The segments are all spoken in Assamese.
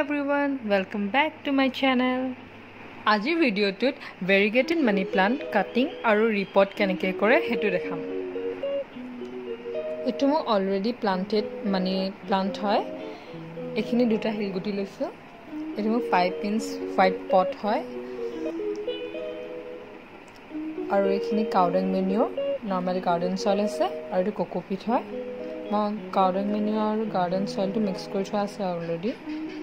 everyone, welcome back to my channel. আজি ভিডিওটোত variegated money plant cutting আৰু repot কেনেকৈ কৰে হেতু দেখাম। এটো মই অলৰেডি planted money plant হয়। এখিনি দুটা হিলগুটি লৈছো। এটো মই 5 inch white pot হয়। আৰু এখিনি cowdung manure, normal garden soil আছে আৰু এটো cocopeat হয়। মই cowdung manure আৰু garden soil টো mix কৰি থোৱা আছে অলৰেডি।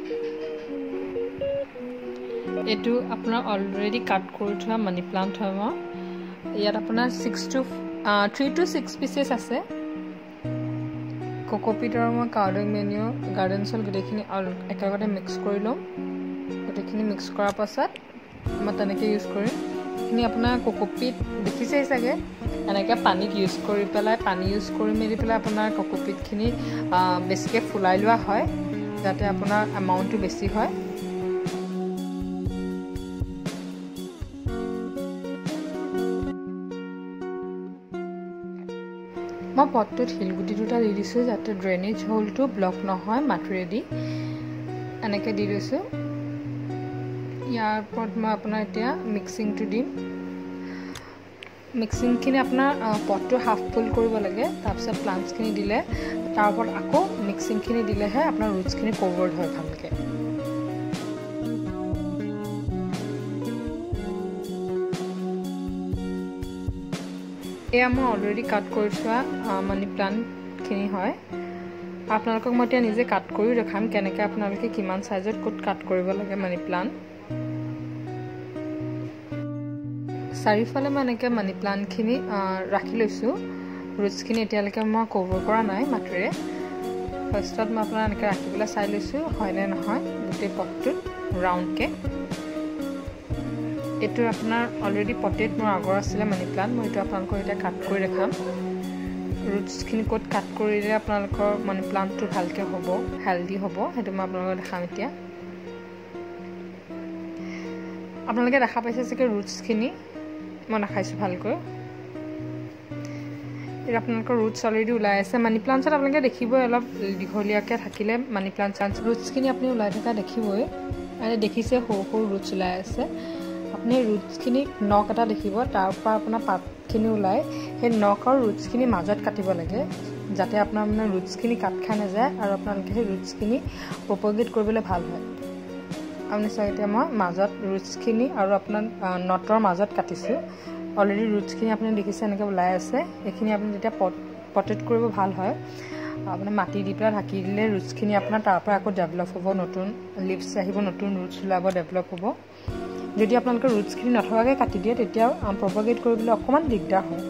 এটো আপোনাৰ অলৰেডি কাট কৰি থোৱা মানি প্লান্ট হয়। মই ইয়াত আপোনাৰ 3 to 6 পিসেস আছে। কোকোপিট আৰু মই cowdung manure গাৰ্ডেন সল গটেখিনি একেলগতে মিক্স কৰি লম। গটেখিনি মিক্স কৰাৰ পাছত মই তেনেকৈ ইউজ কৰিম। এখিনি আপোনাৰ কোকোপিট দেখিছেই চাগে এনেকৈ পানীত ইউজ কৰি পেলাই পানী ইউজ কৰি মেলি পেলাই আপোনাৰ কোকোপিটখিনি বেছিকৈ ফুলাই লোৱা হয় যাতে আপোনাৰ এমাউন্টটো বেছি হয়। মই পটটোত হিলগুটি দুটা দি দিছোঁ যাতে ড্ৰেনেজ হোলটো ব্লক নহয় মাটিৰেদি এনেকৈ দি দিছোঁ। ইয়াৰ ওপৰত মই আপোনাৰ এতিয়া মিক্সিংটো দিম। মিক্সিংখিনি আপোনাৰ পটটো হাফ ফুল কৰিব লাগে। তাৰপিছত প্লান্টছখিনি দিলে তাৰ ওপৰত আকৌ মিক্সিংখিনি দিলেহে আপোনাৰ ৰুটছখিনি কভাৰ্ড হয় ভালকৈ। এয়া মই অলৰেডি কাট কৰি থোৱা মানি প্লান্টখিনি হয়। আপোনালোকক মই এতিয়া নিজে কাট কৰি দেখাম কেনেকৈ আপোনালোকে কিমান সাইজত ক'ত কাট কৰিব লাগে মানি প্লান্ট। চাৰিফালে মই এনেকৈ মানি প্লান্টখিনি ৰাখি লৈছোঁ। ৰুটছখিনি এতিয়ালৈকে মই কভাৰ কৰা নাই মাটিৰে। ফাৰ্ষ্টত মই আপোনাৰ এনেকৈ ৰাখি পেলাই চাই লৈছোঁ হয়নে নহয় গোটেই পটটোত ৰাউণ্ডকৈ। এটো আপোনাৰ অলৰেডি পটেড মোৰ আগৰ আছিলে মানি প্লান্ট। মই এটো আপোনালোকক এতিয়া কাট কৰি দেখাম। ৰুটছখিনি ক'ত কাট কৰিলে আপোনালোকৰ মানি প্লান্টটো ভালকৈ হ'ব, হেল্ডি হ'ব সেইটো মই আপোনালোকক দেখাম এতিয়া। আপোনালোকে দেখা পাইছে চাগে ৰুটছখিনি মই দেখাইছোঁ ভালকৈ। এতিয়া আপোনালোকৰ ৰুটছ অলৰেডি ওলাই আছে। মানি প্লান্টছত আপোনালোকে দেখিবই অলপ দীঘলীয়াকৈ থাকিলে মানি প্লান্ট ৰুটছখিনি আপুনি ওলাই থকা দেখিবই। আৰু দেখিছে সৰু সৰু ৰুটছ ওলাই আছে। আপুনি ৰুটছখিনি নক এটা দেখিব তাৰ পৰা আপোনাৰ পাতখিনি ওলাই সেই নক আৰু ৰুটছখিনি মাজত কাটিব লাগে যাতে আপোনাৰ মানে ৰুটছখিনি কাট খাই নাযায় আৰু আপোনালোকে সেই ৰুটছখিনি প্ৰপগেট কৰিবলৈ ভাল হয়। আপুনি চাই এতিয়া মই মাজত ৰুটছখিনি আৰু আপোনাৰ নটৰ মাজত কাটিছোঁ। অলৰেডি ৰুটছখিনি আপুনি দেখিছে এনেকৈ ওলাই আছে। এইখিনি আপুনি যেতিয়া পটেড কৰিব ভাল হয় আপুনি মাটি দি পেলাই ঢাকি দিলে ৰুটছখিনি আপোনাৰ তাৰ পৰা আকৌ ডেভেলপ হ'ব, নতুন লিভছ আহিব, নতুন ৰুটছ ওলাব, ডেভেলপ হ'ব। যদি আপোনালোকে ৰুটছখিনি নথকাকৈ কাটি দিয়ে তেতিয়া প্ৰপগেট কৰিবলৈ অকণমান দিগদাৰ হয়।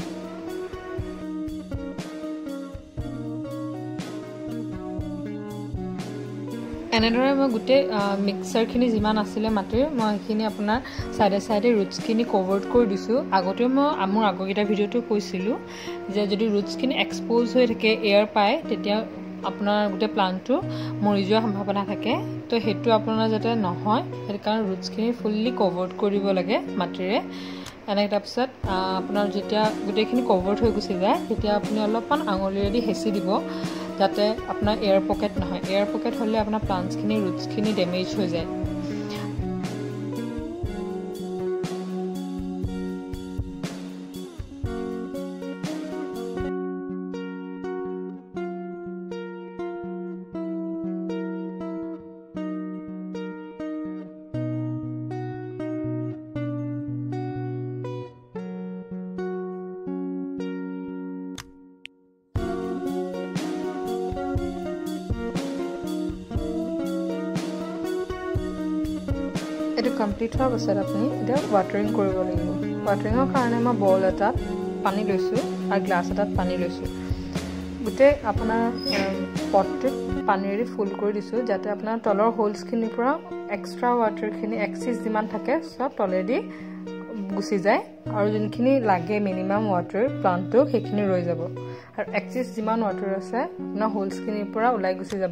এনেদৰে মই গোটেই মিক্সাৰখিনি যিমান আছিলে মাটিৰ মই সেইখিনি আপোনাৰ চাইডে চাইডে ৰুটছখিনি কভাৰ্ড কৰি দিছোঁ। আগতেও মই মোৰ আগৰকেইটা ভিডিঅ'টো কৈছিলোঁ যে যদি ৰুটছখিনি এক্সপ'জ হৈ থাকে এয়াৰ পায় তেতিয়া আপোনাৰ গোটেই প্লান্টটো মৰি যোৱাৰ সম্ভাৱনা থাকে। তো সেইটো আপোনাৰ যাতে নহয় সেইটো কাৰণে ৰুটছখিনি ফুল্লি কভাৰ্ড কৰিব লাগে মাটিৰে এনেকৈ। তাৰপিছত আপোনাৰ যেতিয়া গোটেইখিনি কভাৰ্ড হৈ গুচি যায় তেতিয়া আপুনি অলপমান আঙুলিৰেদি হেঁচি দিব যাতে আপোনাৰ এয়াৰ পকেট নহয়। এয়াৰ পকেট হ'লে আপোনাৰ প্লান্টছখিনি ৰুটছখিনি ডেমেজ হৈ যায়। এইটো কমপ্লিট হোৱাৰ পাছত আপুনি এতিয়া ৱাটাৰিং কৰিব লাগিব। ৱাটাৰিঙৰ কাৰণে মই বল এটাত পানী লৈছোঁ আৰু গ্লাছ এটাত পানী লৈছোঁ। গোটেই আপোনাৰ পটটোত পানীৰে ফুল কৰি দিছোঁ যাতে আপোনাৰ তলৰ হোলছখিনিৰ পৰা এক্সট্ৰা ৱাটাৰখিনি এক্সিছ যিমান থাকে চব তলেদি গুচি যায় আৰু যোনখিনি লাগে মিনিমাম ৱাটাৰ প্লান্টটো সেইখিনি ৰৈ যাব আৰু এক্সিছ যিমান ৱাটাৰ আছে আপোনাৰ হোলছখিনিৰ পৰা ওলাই গুচি যাব।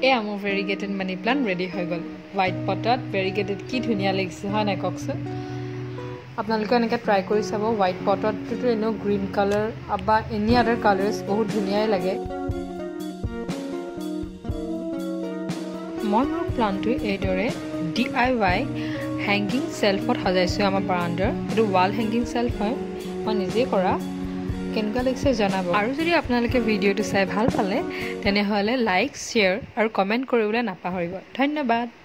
এয়া মোৰ ভেৰিগেটেড মানি প্লাণ্ট ৰেডি হৈ গ'ল হোৱাইট পটত ভেৰিগেটেড কি ধুনীয়া লাগিছে হয় নাই কওকচোন আপোনালোকে এনেকৈ ট্ৰাই কৰি চাব হোৱাইট পটতটো এনেও গ্ৰীণ কালাৰ বা এনি আদাৰ কালাৰ্ছ বহুত ধুনীয়াই লাগে মই মোৰ প্লাণ্টটো এইদৰে DIY হেংগিং শেল্ফত সজাইছোঁ আমাৰ বাৰাণ্ডাৰ এইটো ৱাল হেংগিং শেল্ফ হয় মই নিজেই কৰা কেনেকুৱা লাগিছে জনাব আৰু যদি আপোনালোকে ভিডিঅ'টো চাই ভাল পালে তেনেহ'লে লাইক শ্বেয়াৰ আৰু কমেণ্ট কৰিবলৈ নাপাহৰিব ধন্যবাদ